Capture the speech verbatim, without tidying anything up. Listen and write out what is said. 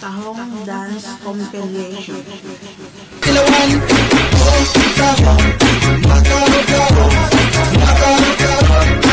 Kahong Dance Compilation. Kilawan, oh, kahong, makaro, kahong, makaro, kahong.